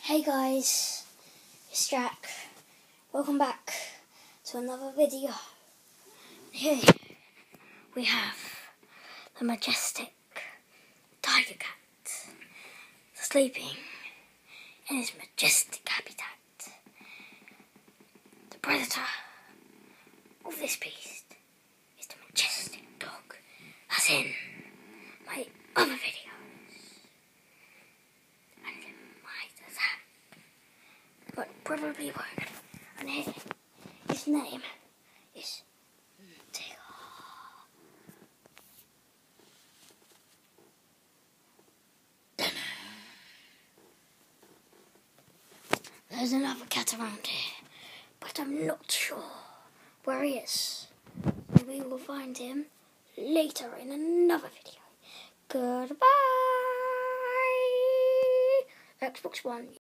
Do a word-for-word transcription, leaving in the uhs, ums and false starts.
Hey guys, it's Jack. Welcome back to another video. Here we have the majestic tiger cat sleeping in his majestic habitat. The predator of this beast is the majestic dog, as in my other videos. But probably won't. And here, his name is Tigger. There's another cat around here, but I'm not sure where he is. We will find him later in another video. Goodbye. Xbox One.